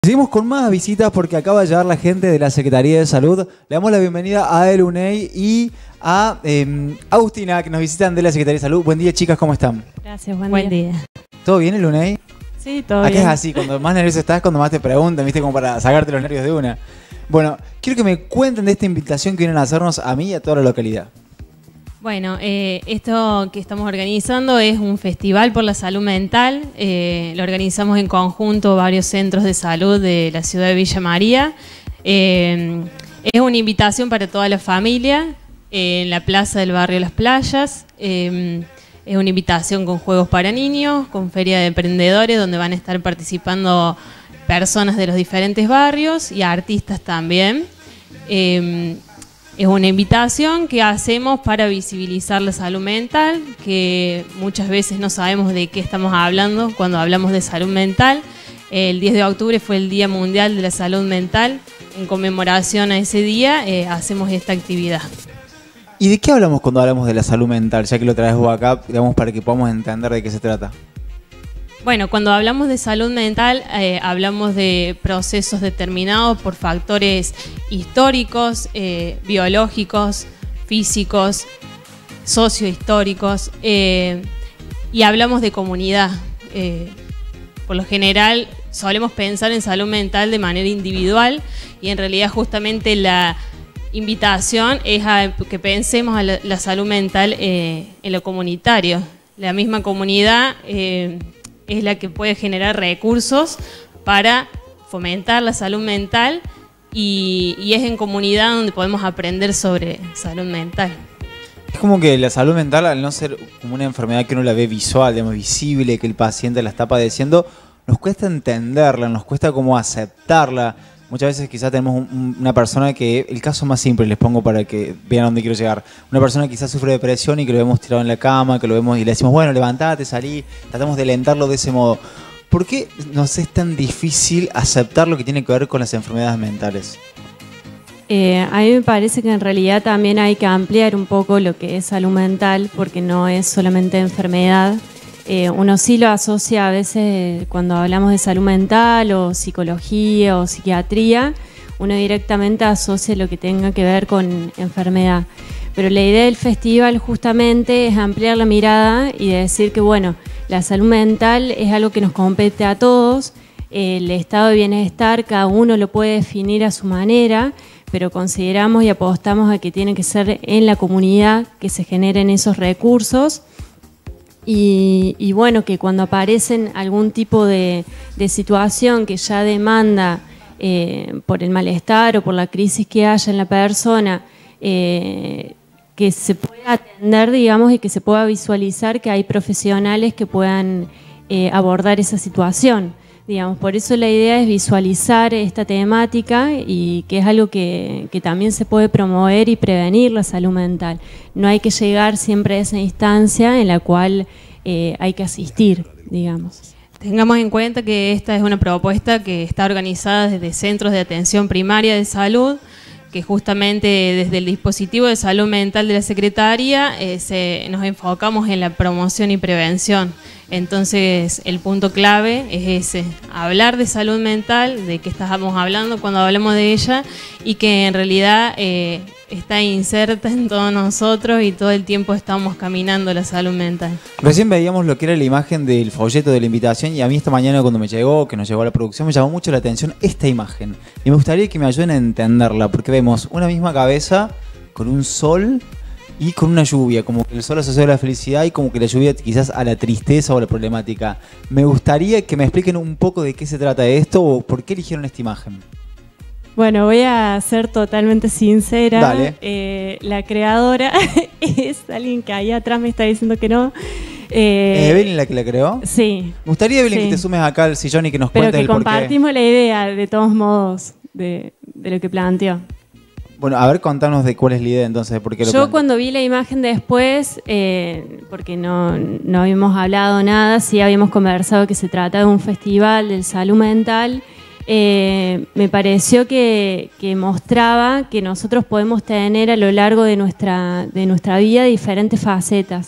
Seguimos con más visitas porque acaba de llegar la gente de la Secretaría de Salud. Le damos la bienvenida a Eluney y a Agustina, que nos visitan de la Secretaría de Salud. Buen día, chicas, ¿cómo están? Gracias, buen día. ¿Todo bien, Eluney? Sí, todo Acá bien. es así, cuando más nervioso estás, cuando más te preguntan, ¿viste? Como para sacarte los nervios de una. Bueno, quiero que me cuenten de esta invitación que vienen a hacernos a mí y a toda la localidad. Bueno, esto que estamos organizando es un festival por la salud mental. Lo organizamos en conjunto varios centros de salud de la ciudad de Villa María. Es una invitación para toda la familia en la plaza del barrio Las Playas. Es una invitación con juegos para niños, con feria de emprendedores donde van a estar participando personas de los diferentes barrios y artistas también. Es una invitación que hacemos para visibilizar la salud mental, que muchas veces no sabemos de qué estamos hablando cuando hablamos de salud mental. El 10 de octubre fue el Día Mundial de la Salud Mental. En conmemoración a ese día hacemos esta actividad. ¿Y de qué hablamos cuando hablamos de la salud mental? Ya que lo traes vos acá, digamos, para que podamos entender de qué se trata. Bueno, cuando hablamos de salud mental, hablamos de procesos determinados por factores históricos, biológicos, físicos, sociohistóricos, y hablamos de comunidad. Por lo general, solemos pensar en salud mental de manera individual y en realidad justamente la invitación es a que pensemos a la salud mental en lo comunitario. La misma comunidad es la que puede generar recursos para fomentar la salud mental y es en comunidad donde podemos aprender sobre salud mental. Es como que la salud mental, al no ser como una enfermedad que uno la ve visual, digamos, visible, que el paciente la está padeciendo, nos cuesta entenderla, nos cuesta como aceptarla. Muchas veces quizás tenemos una persona que, el caso más simple, les pongo para que vean a dónde quiero llegar. Una persona que quizás sufre depresión y que lo vemos tirado en la cama, que lo vemos y le decimos, bueno, levantate, salí, tratamos de alentarlo de ese modo. ¿Por qué nos es tan difícil aceptar lo que tiene que ver con las enfermedades mentales? A mí me parece que en realidad también hay que ampliar un poco lo que es salud mental, porque no es solamente enfermedad. Uno sí lo asocia a veces cuando hablamos de salud mental o psicología o psiquiatría, uno directamente asocia lo que tenga que ver con enfermedad. Pero la idea del festival justamente es ampliar la mirada y decir que bueno, la salud mental es algo que nos compete a todos, el estado de bienestar cada uno lo puede definir a su manera, pero consideramos y apostamos a que tiene que ser en la comunidad que se generen esos recursos. Y bueno, que cuando aparecen algún tipo de situación que ya demanda por el malestar o por la crisis que haya en la persona, que se pueda atender, digamos, y que se pueda visualizar que hay profesionales que puedan abordar esa situación. Digamos, por eso la idea es visualizar esta temática y que es algo que también se puede promover y prevenir la salud mental. No hay que llegar siempre a esa instancia en la cual hay que asistir, digamos. Tengamos en cuenta que esta es una propuesta que está organizada desde centros de atención primaria de salud, que justamente desde el dispositivo de salud mental de la Secretaría nos enfocamos en la promoción y prevención. Entonces el punto clave es ese, hablar de salud mental, de qué estábamos hablando cuando hablamos de ella y que en realidad está inserta en todos nosotros y todo el tiempo estamos caminando la salud mental. Recién veíamos lo que era la imagen del folleto de la invitación y a mí esta mañana cuando que nos llegó a la producción, me llamó mucho la atención esta imagen. Y me gustaría que me ayuden a entenderla, porque vemos una misma cabeza con un sol y con una lluvia, como que el sol asociado a la felicidad y como que la lluvia quizás a la tristeza o a la problemática. Me gustaría que me expliquen un poco de qué se trata esto o por qué eligieron esta imagen. Bueno, voy a ser totalmente sincera. Dale. La creadora es alguien que ahí atrás me está diciendo que no. ¿Es Evelyn la que la creó? Sí. Me gustaría, Evelyn, que te sumes acá al sillón y que nos cuentes el porqué. Pero que compartimos la idea, de todos modos, de lo que planteó. Bueno, a ver, contanos de cuál es la idea entonces, de por qué lo planteó. Yo cuando vi la imagen después, porque no habíamos hablado nada, sí habíamos conversado que se trata de un festival de salud mental, me pareció que mostraba que nosotros podemos tener a lo largo de nuestra vida diferentes facetas.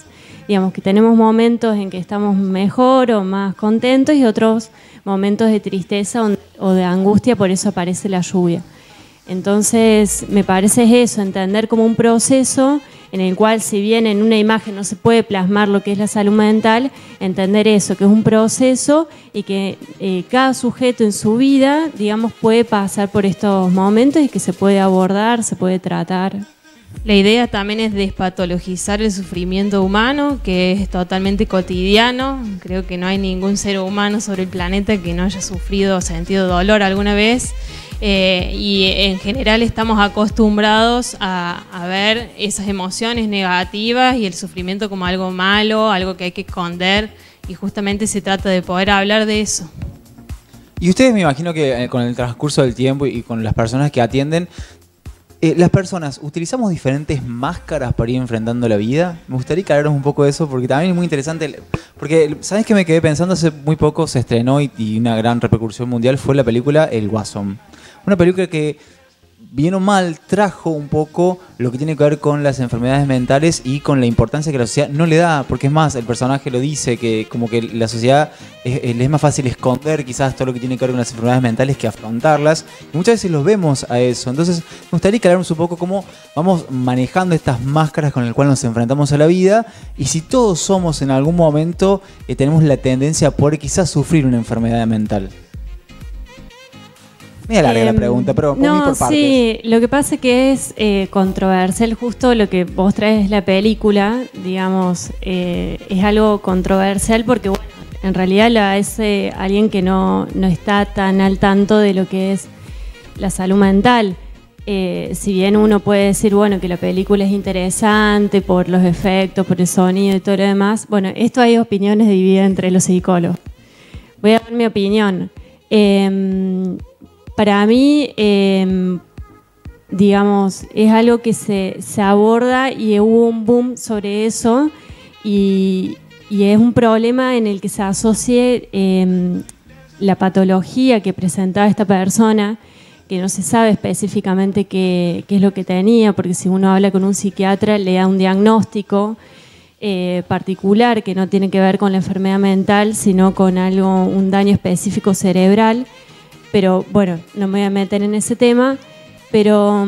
Digamos que tenemos momentos en que estamos mejor o más contentos y otros momentos de tristeza o de angustia, por eso aparece la lluvia. Entonces, me parece eso, entender como un proceso en el cual, si bien en una imagen no se puede plasmar lo que es la salud mental, entender eso, que es un proceso y que cada sujeto en su vida, digamos, puede pasar por estos momentos y que se puede abordar, se puede tratar. La idea también es despatologizar el sufrimiento humano, que es totalmente cotidiano. Creo que no hay ningún ser humano sobre el planeta que no haya sufrido o sentido dolor alguna vez. Y en general estamos acostumbrados a ver esas emociones negativas y el sufrimiento como algo malo, algo que hay que esconder, y justamente se trata de poder hablar de eso. Y ustedes, me imagino que con el transcurso del tiempo y con las personas que atienden, las personas, ¿utilizamos diferentes máscaras para ir enfrentando la vida? Me gustaría que hablaras un poco de eso, porque también es muy interesante. Porque, ¿sabes qué me quedé pensando? Hace muy poco se estrenó y una gran repercusión mundial fue la película El Guasón. Una película que, bien o mal, trajo un poco lo que tiene que ver con las enfermedades mentales y con la importancia que la sociedad no le da. Porque es más, el personaje lo dice, que como que la sociedad le es más fácil esconder quizás todo lo que tiene que ver con las enfermedades mentales que afrontarlas. Y muchas veces los vemos a eso. Entonces, me gustaría que habláramos un poco cómo vamos manejando estas máscaras con las cuales nos enfrentamos a la vida, y si todos somos en algún momento, tenemos la tendencia a poder quizás sufrir una enfermedad mental. Me larga la pregunta, pero no, por partes. Sí, lo que pasa es que es controversial, justo lo que vos traes la película, digamos, es algo controversial porque, bueno, en realidad es alguien que no está tan al tanto de lo que es la salud mental. Si bien uno puede decir, bueno, que la película es interesante por los efectos, por el sonido y todo lo demás, bueno, esto hay opiniones divididas entre los psicólogos. Voy a dar mi opinión. Para mí, digamos, es algo que se aborda y hubo un boom sobre eso y es un problema en el que se asocie la patología que presentaba esta persona, que no se sabe específicamente qué es lo que tenía, porque si uno habla con un psiquiatra le da un diagnóstico particular que no tiene que ver con la enfermedad mental, sino con un daño específico cerebral. Pero bueno, no me voy a meter en ese tema, pero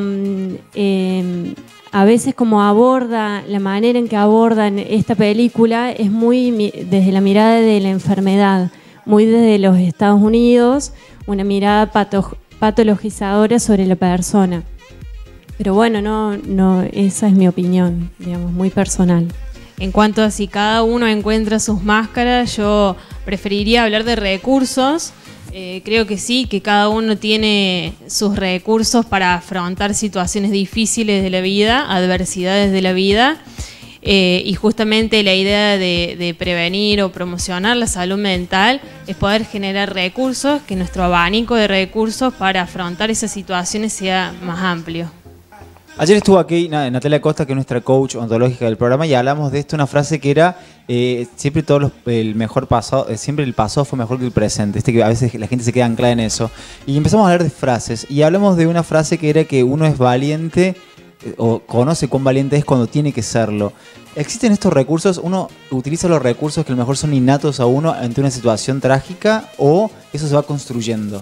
a veces como la manera en que abordan esta película es muy desde la mirada de la enfermedad, muy desde los Estados Unidos, una mirada patologizadora sobre la persona. Pero bueno, no, esa es mi opinión, digamos, muy personal. En cuanto a si cada uno encuentra sus máscaras, yo preferiría hablar de recursos. Creo que sí, que cada uno tiene sus recursos para afrontar situaciones difíciles de la vida, adversidades de la vida, y justamente la idea de prevenir o promocionar la salud mental es poder generar recursos, que nuestro abanico de recursos para afrontar esas situaciones sea más amplio. Ayer estuvo aquí Natalia Costa, que es nuestra coach ontológica del programa, y hablamos de esto, una frase que era siempre siempre el pasado fue mejor que el presente. Que a veces la gente se queda anclada en eso. Y empezamos a hablar de frases, y hablamos de una frase que era que uno es valiente o conoce cuán valiente es cuando tiene que serlo. ¿Existen estos recursos? ¿Uno utiliza los recursos que a lo mejor son innatos a uno ante una situación trágica, o eso se va construyendo?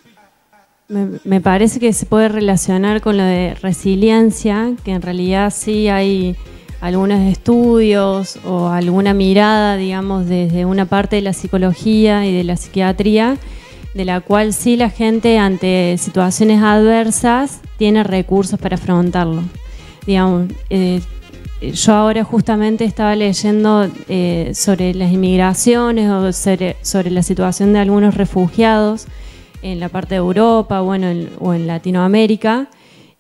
Me parece que se puede relacionar con lo de resiliencia, que en realidad sí hay algunos estudios o alguna mirada, digamos, desde una parte de la psicología y de la psiquiatría, de la cual sí la gente ante situaciones adversas tiene recursos para afrontarlo. Digamos, yo ahora justamente estaba leyendo sobre las inmigraciones o sobre la situación de algunos refugiados en la parte de Europa, o en Latinoamérica,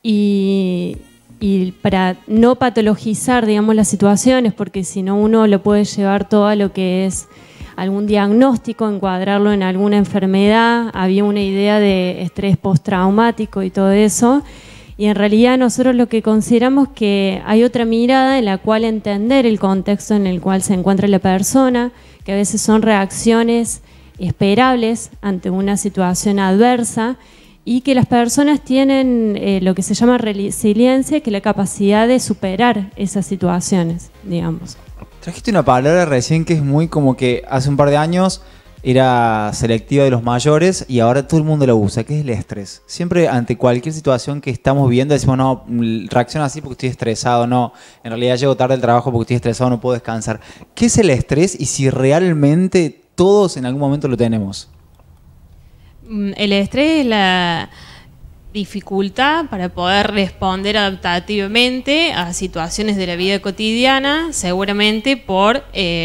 y para no patologizar, digamos, las situaciones, porque si no uno lo puede llevar todo a lo que es algún diagnóstico, encuadrarlo en alguna enfermedad. Había una idea de estrés postraumático y todo eso, y en realidad nosotros lo que consideramos que hay otra mirada en la cual entender el contexto en el cual se encuentra la persona, que a veces son reacciones esperables ante una situación adversa, y que las personas tienen lo que se llama resiliencia, que es la capacidad de superar esas situaciones, digamos. Trajiste una palabra recién que es muy como que hace un par de años era selectiva de los mayores y ahora todo el mundo la usa, que es el estrés. Siempre ante cualquier situación que estamos viendo decimos, no, reacciono así porque estoy estresado, no, en realidad llego tarde al trabajo porque estoy estresado, no puedo descansar. ¿Qué es el estrés y si realmente todos en algún momento lo tenemos? El estrés es la dificultad para poder responder adaptativamente a situaciones de la vida cotidiana, seguramente por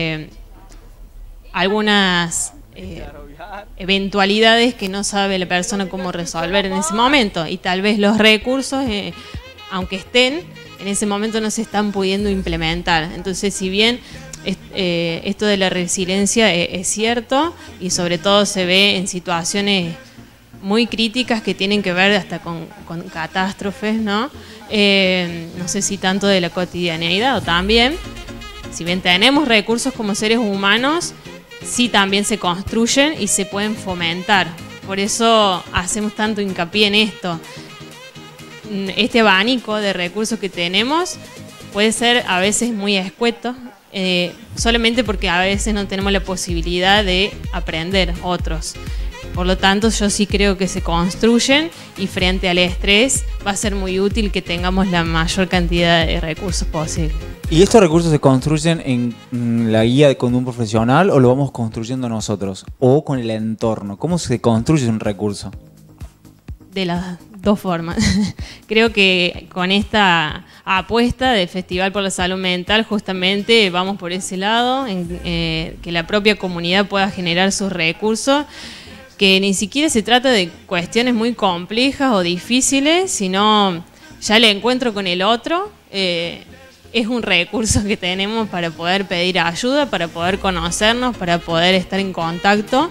algunas eventualidades que no sabe la persona cómo resolver en ese momento, y tal vez los recursos, aunque estén, en ese momento no se están pudiendo implementar. Entonces, si bien esto de la resiliencia es cierto, y sobre todo se ve en situaciones muy críticas que tienen que ver hasta con catástrofes, ¿no? No sé si tanto de la cotidianeidad o también, si bien tenemos recursos como seres humanos, sí también se construyen y se pueden fomentar. Por eso hacemos tanto hincapié en esto. Este abanico de recursos que tenemos puede ser a veces muy escueto, solamente porque a veces no tenemos la posibilidad de aprender otros. Por lo tanto, yo sí creo que se construyen, y frente al estrés va a ser muy útil que tengamos la mayor cantidad de recursos posible. ¿Y estos recursos se construyen en la guía con un profesional o lo vamos construyendo nosotros? ¿O con el entorno? ¿Cómo se construye un recurso? De las dos formas. Creo que con esta apuesta del Festival por la Salud Mental justamente vamos por ese lado, que la propia comunidad pueda generar sus recursos, que ni siquiera se trata de cuestiones muy complejas o difíciles, sino ya el encuentro con el otro es un recurso que tenemos para poder pedir ayuda, para poder conocernos, para poder estar en contacto.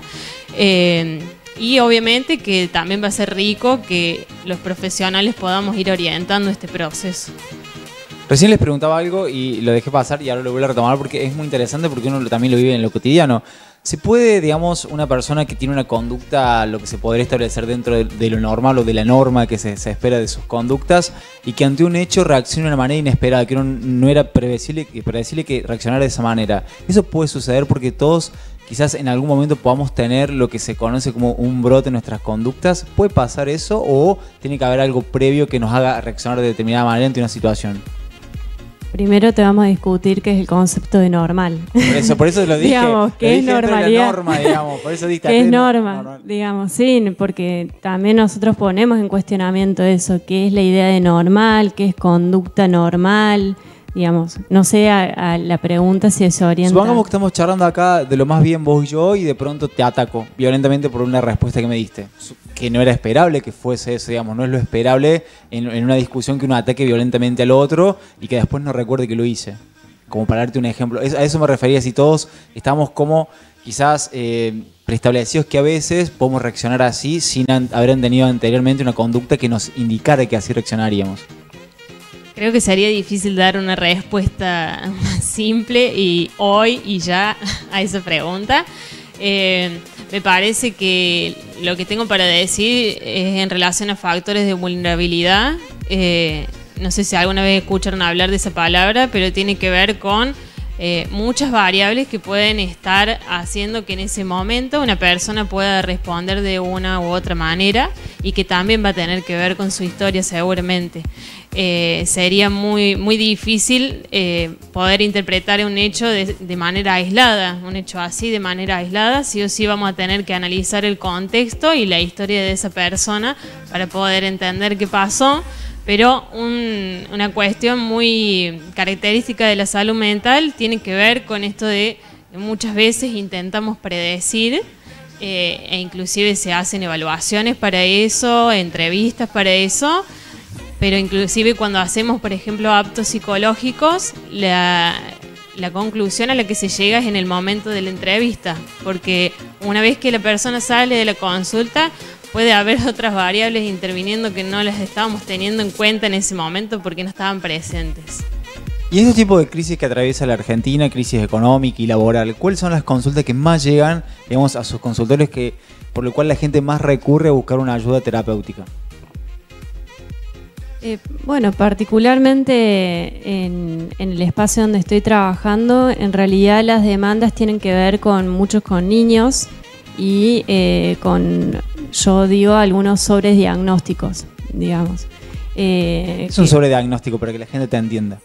Y obviamente que también va a ser rico que los profesionales podamos ir orientando este proceso. Recién les preguntaba algo y lo dejé pasar y ahora lo voy a retomar porque es muy interesante, porque uno también lo vive en lo cotidiano. ¿Se puede, digamos, una persona que tiene una conducta, lo que se podría establecer dentro de lo normal o de la norma que se espera de sus conductas, y que ante un hecho reaccione de una manera inesperada, que no era predecible que reaccionara de esa manera? Eso puede suceder porque todos quizás en algún momento podamos tener lo que se conoce como un brote en nuestras conductas. ¿Puede pasar eso o tiene que haber algo previo que nos haga reaccionar de determinada manera ante una situación? Primero te vamos a discutir qué es el concepto de normal. Por eso lo dije. Digamos, ¿qué es normalidad? Norma, digamos, por eso diste. ¿Qué es norma? Digamos, sí, porque también nosotros ponemos en cuestionamiento eso, qué es la idea de normal, qué es conducta normal. Digamos, no sé a la pregunta si se orienta. Supongamos que estamos charlando acá de lo más bien vos y yo, y de pronto te ataco violentamente por una respuesta que me diste, que no era esperable que fuese eso, digamos, no es lo esperable en una discusión que uno ataque violentamente al otro y que después no recuerde que lo hice. Como para darte un ejemplo, a eso me refería, si todos estamos como quizás preestablecidos que a veces podemos reaccionar así sin haber tenido anteriormente una conducta que nos indicara que así reaccionaríamos. Creo que sería difícil dar una respuesta simple y hoy y ya a esa pregunta. Me parece que lo que tengo para decir es en relación a factores de vulnerabilidad. No sé si alguna vez escucharon hablar de esa palabra, pero tiene que ver con muchas variables que pueden estar haciendo que en ese momento una persona pueda responder de una u otra manera, y que también va a tener que ver con su historia seguramente. Sería muy, muy difícil poder interpretar un hecho de manera aislada, un hecho así de manera aislada. Sí o sí vamos a tener que analizar el contexto y la historia de esa persona para poder entender qué pasó. Pero una cuestión muy característica de la salud mental tiene que ver con esto de que muchas veces intentamos predecir, e inclusive se hacen evaluaciones para eso, entrevistas para eso, pero inclusive cuando hacemos, por ejemplo, aptos psicológicos, la conclusión a la que se llega es en el momento de la entrevista, porque una vez que la persona sale de la consulta, puede haber otras variables interviniendo que no las estábamos teniendo en cuenta en ese momento porque no estaban presentes. Y ese tipo de crisis que atraviesa la Argentina, crisis económica y laboral, ¿cuáles son las consultas que más llegan, digamos, a sus consultorios, por lo cual la gente más recurre a buscar una ayuda terapéutica? Bueno, particularmente en el espacio donde estoy trabajando, en realidad las demandas tienen que ver muchos con niños y yo digo, algunos sobrediagnósticos, digamos. Es un sobrediagnóstico para que la gente te entienda.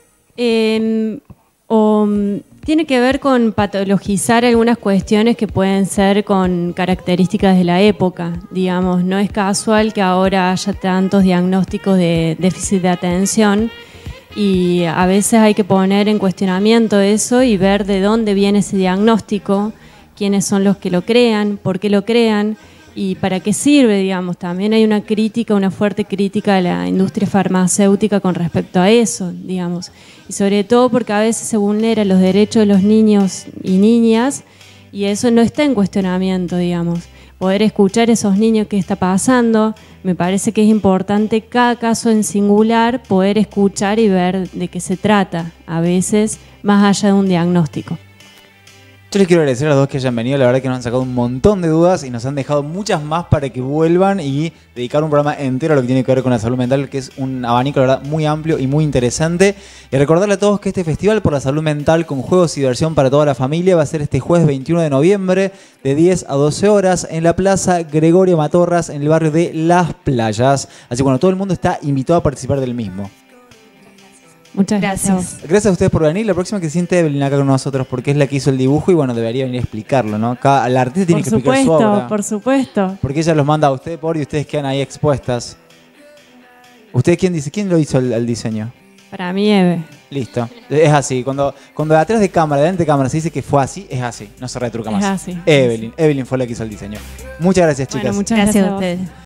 Tiene que ver con patologizar algunas cuestiones que pueden ser con características de la época, digamos. No es casual que ahora haya tantos diagnósticos de déficit de atención y a veces hay que poner en cuestionamiento eso y ver de dónde viene ese diagnóstico, quiénes son los que lo crean, por qué lo crean y para qué sirve, digamos. También hay una fuerte crítica de la industria farmacéutica con respecto a eso, digamos. Y sobre todo porque a veces se vulneran los derechos de los niños y niñas y eso no está en cuestionamiento, digamos. Poder escuchar a esos niños qué está pasando, me parece que es importante cada caso en singular poder escuchar y ver de qué se trata, a veces más allá de un diagnóstico. Yo les quiero agradecer a los dos que hayan venido, la verdad que nos han sacado un montón de dudas y nos han dejado muchas más para que vuelvan y dedicar un programa entero a lo que tiene que ver con la salud mental, que es un abanico, la verdad, muy amplio y muy interesante. Y recordarle a todos que este Festival por la Salud Mental con juegos y diversión para toda la familia va a ser este jueves 21 de noviembre de 10 a 12 horas en la Plaza Gregorio Matorras en el barrio de Las Playas. Así que bueno, todo el mundo está invitado a participar del mismo. Muchas gracias. Gracias a ustedes por venir. La próxima que se siente Evelyn acá con nosotros porque es la que hizo el dibujo y bueno, debería venir a explicarlo, ¿no? La artista tiene que explicar su obra. Por supuesto. Porque ella los manda a ustedes y ustedes quedan ahí expuestas. ¿Usted quién lo hizo el diseño? Para mí, Eve. Listo. Es así. Cuando atrás de cámara, delante de cámara se dice que fue así, es así. No se retruca más. Es así. Evelyn fue la que hizo el diseño. Muchas gracias, chicas. Bueno, muchas gracias a ustedes.